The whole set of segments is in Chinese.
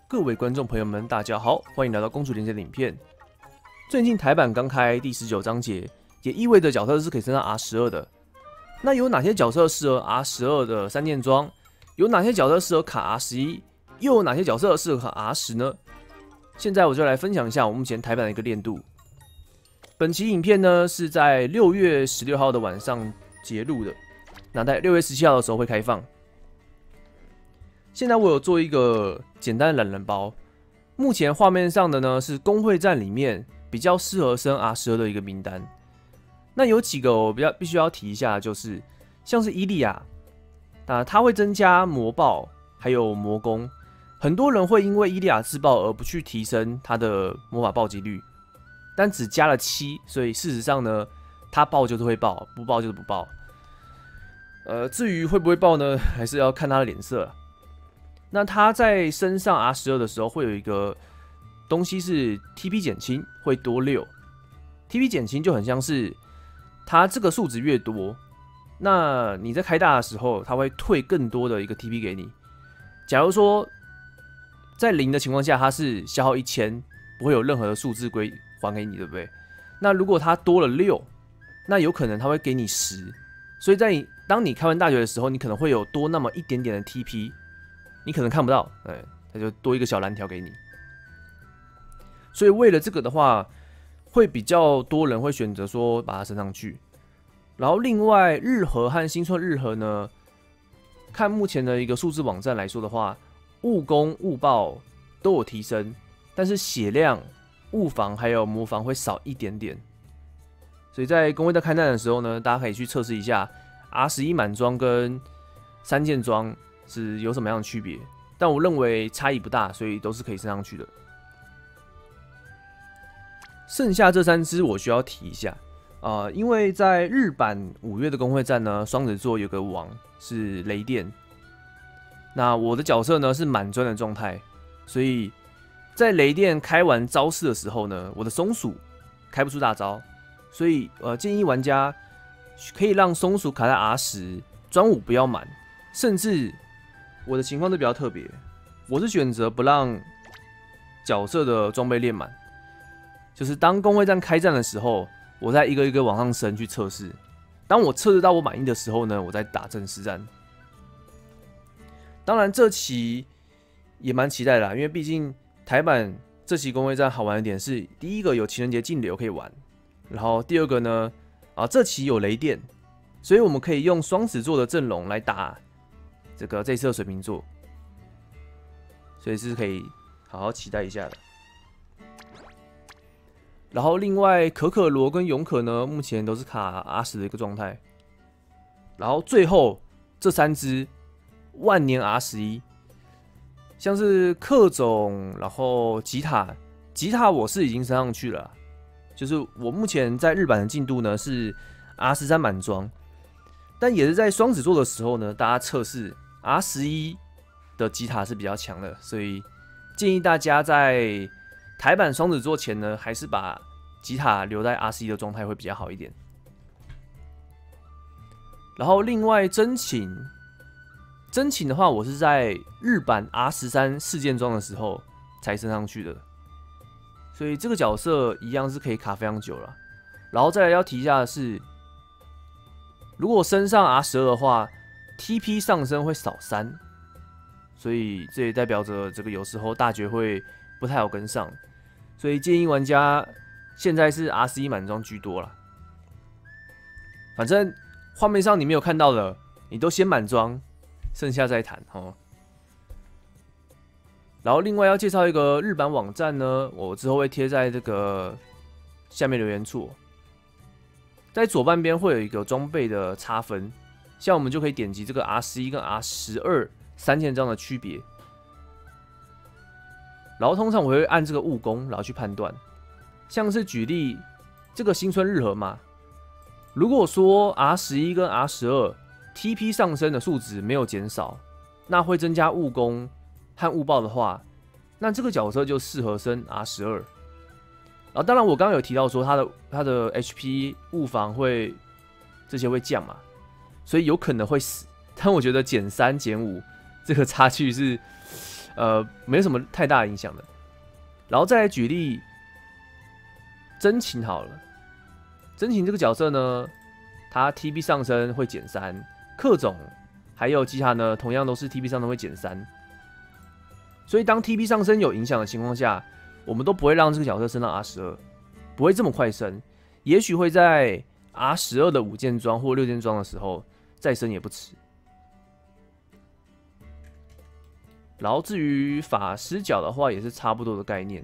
各位观众朋友们，大家好，欢迎来到公主连结的影片。最近台版刚开第19章节，也意味着角色是可以升上 R12的。那有哪些角色适合 R12的3件装？有哪些角色适合卡 R11？又有哪些角色适合卡 R10呢？现在我就来分享一下我目前台版的一个练度。本期影片呢是在6月16号的晚上截录的，那在6月17号的时候会开放。现在我有做一个简单的懒人包，目前画面上的呢是公会战里面比较适合升 R12的一个名单。那有几个我必须要提一下，就是像是伊利亚，它会增加魔爆还有魔攻，很多人会因为伊利亚自爆而不去提升它的魔法暴击率，但只加了7，所以事实上呢，它爆就是会爆，不爆就是不爆。至于会不会爆呢，还是要看他的脸色啦。那他在升上 R12的时候，会有一个东西是 TP 减轻，会多6。TP 减轻就很像是他这个数值越多，那你在开大的时候，他会退更多的一个 TP 给你。假如说在0的情况下，它是消耗1000，不会有任何的数字归还给你，对不对？那如果它多了6，那有可能它会给你10，所以当你开完大绝的时候，你可能会有多那么一点点的 TP。你可能看不到，它就多一个小蓝条给你。所以为了这个的话，会比较多人会选择说把它升上去。然后另外日和和新春日和呢，看目前的一个数字网站来说的话，物攻物爆都有提升，但是血量、物防还有魔防会少一点点。所以在公会在开战的时候呢，大家可以去测试一下 R11满装跟3件装是有什么样的区别，但我认为差异不大，所以都是可以升上去的。剩下这3只我需要提一下，因为在日版5月的公会战呢，双子座有个王是雷电，那我的角色呢是满专的状态，所以在雷电开完招式的时候呢，我的松鼠开不出大招，所以建议玩家可以让松鼠卡在 R10， 专5不要满，甚至我的情况都比较特别，我是选择不让角色的装备练满，就是当公会战开战的时候，我再一个一个往上升去测试。当我测试到我满意的时候呢，我再打正式战。当然这期也蛮期待的啦，因为毕竟台版这期公会战好玩的点是，第一个有情人节禁流可以玩，然后第二个呢，这期有雷电，所以我们可以用双子座的阵容来打这次的水瓶座，所以是可以好好期待一下的。然后另外可可罗跟勇可呢，目前都是卡 R10的一个状态。然后最后这3只万年 R11，像是克总，然后吉塔我是已经升上去了，就是我目前在日版的进度呢是 R13满装，但也是在双子座的时候呢，大家测试R11的吉塔是比较强的，所以建议大家在台版双子座前呢，还是把吉塔留在 R11的状态会比较好一点。然后另外真情的话，我是在日版 R13 4件装的时候才升上去的，所以这个角色一样是可以卡非常久了。然后再来要提一下的是，如果升上 R12的话 ，TP 上升会少3，所以这也代表着这个有时候大绝会不太好跟上，所以建议玩家现在是 R11满装居多啦。反正画面上你没有看到的，你都先满装，剩下再谈哦。然后另外要介绍一个日版网站呢，我之后会贴在这个下面留言处，在左半边会有一个装备的差分，像我们就可以点击这个 R11跟 R12 3件装的区别。然后通常我会按这个物攻，然后去判断，像是举例这个新春日和嘛，如果说 R11跟 R12 TP 上升的数值没有减少，那会增加物攻和物爆的话，那这个角色就适合升 R12。然后当然我刚刚有提到说他的 HP 物防这些会降嘛，所以有可能会死，但我觉得减3减5这个差距是没什么太大的影响的。然后再来举例真情好了，真情这个角色呢，他 TP 上升会减3，克种还有基塔呢，同样都是 TP 上升会减3。所以当 TP 上升有影响的情况下，我们都不会让这个角色升到 R12， 不会这么快升，也许会在 R12的5件装或6件装的时候再升也不迟。然后至于法师角的话，也是差不多的概念。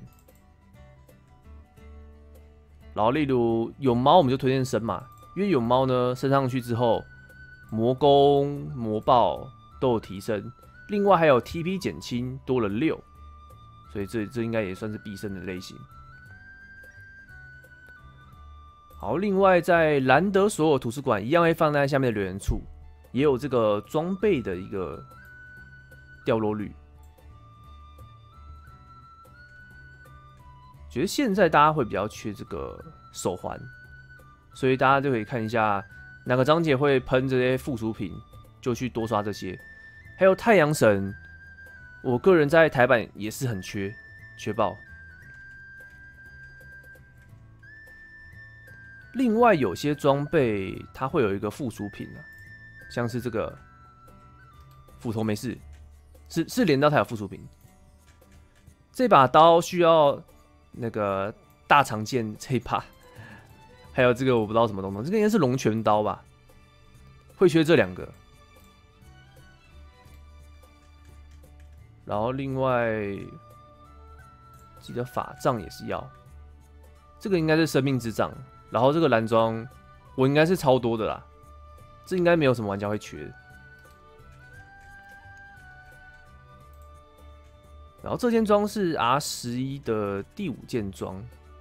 然后例如有猫，我们就推荐升嘛，因为有猫呢升上去之后，魔攻、魔爆都有提升，另外还有 TP 减轻多了6，所以这应该也算是必升的类型。好，另外在兰德所有图书馆一样会放在下面的留言处，也有这个装备的一个掉落率。觉得现在大家会比较缺这个手环，所以大家就可以看一下哪个章节会喷这些附属品，就去多刷这些。还有太阳神，我个人在台版也是很缺爆。另外有些装备它会有一个附属品啊，像是这个斧头没事，是连刀才有附属品。这把刀需要那个大长剑这一把，还有这个我不知道什么东西，这个应该是龙泉刀吧，会缺这2个。然后另外记得法杖也是要，这个应该是生命之杖。然后这个蓝装我应该是超多的啦，这应该没有什么玩家会缺的。然后这件装是 R11的第5件装，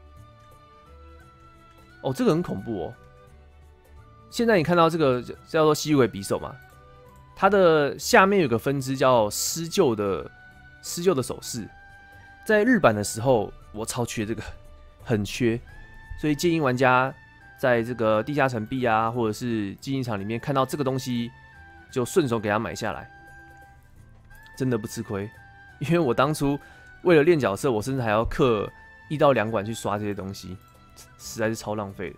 哦，这个很恐怖哦。现在你看到这个叫做吸尾匕首嘛，它的下面有个分支叫施救的手势，在日版的时候我超缺这个，很缺，所以建议玩家在这个地下城壁啊，或者是竞技场里面看到这个东西，就顺手给它买下来，真的不吃亏。因为我当初为了练角色，我甚至还要氪1到2馆去刷这些东西，实在是超浪费的。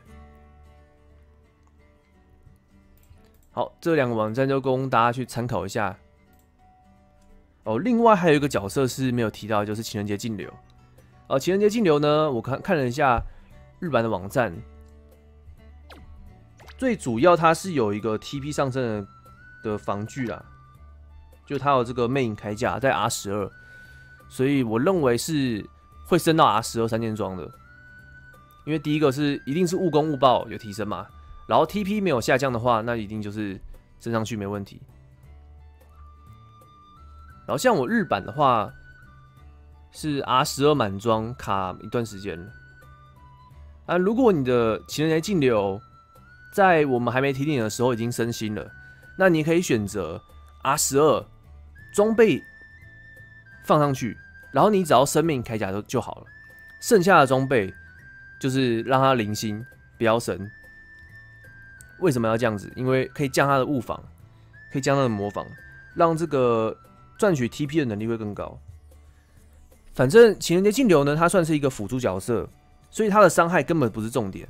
好，这2个网站就供大家去参考一下。哦，另外还有一个角色是没有提到，就是情人节禁流。情人节禁流呢，我看了一下日版的网站，最主要它是有一个 TP 上升的防具啦。就它有这个魅影铠甲在 R12， 所以我认为是会升到 R12 3件装的。因为第一个是一定是误攻误爆有提升嘛，然后 TP 没有下降的话，那一定就是升上去没问题。然后像我日版的话是 R12 满装卡一段时间了。如果你的情人节禁流在我们还没提点的时候已经升星了，那你可以选择 R12。装备放上去，然后你只要生命铠甲就好了，剩下的装备就是让它零星，不要升。为什么要这样子？因为可以降它的物防，可以降它的魔防，让这个赚取 TP 的能力会更高。反正情人节禁流呢，它算是一个辅助角色，所以它的伤害根本不是重点。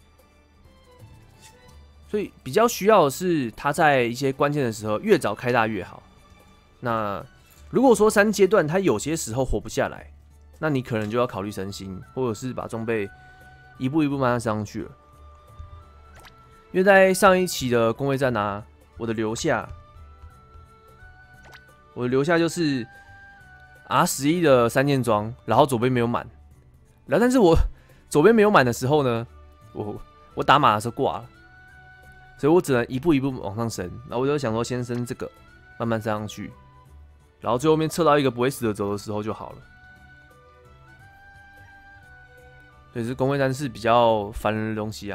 所以比较需要的是它在一些关键的时候越早开大越好。那如果说3阶段它有些时候活不下来，那你可能就要考虑升星，或者是把装备一步一步慢慢升上去了。因为在上一期的工会战啊，我的留下就是 R11的3件装，然后左边没有满，然后但是我左边没有满的时候呢，我打马的时候挂了，所以我只能一步一步往上升。然后我就想说先升这个，慢慢升上去。然后最后面测到一个不会死的轴的时候就好了。所以这工会战是比较烦人的东西啊。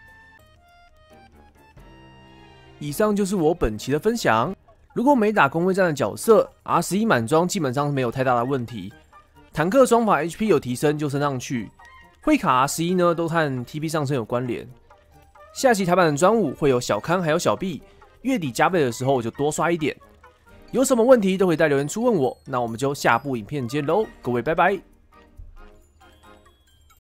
以上就是我本期的分享。如果没打工会战的角色 ，R11满装基本上没有太大的问题。坦克双法 HP 有提升就升上去，会卡 R11呢都和 TP 上升有关联。下期台版的专武会有小康还有小 B， 月底加倍的时候我就多刷一点。 有什么问题都可以在留言处问我。那我们就下部影片见喽，各位拜拜。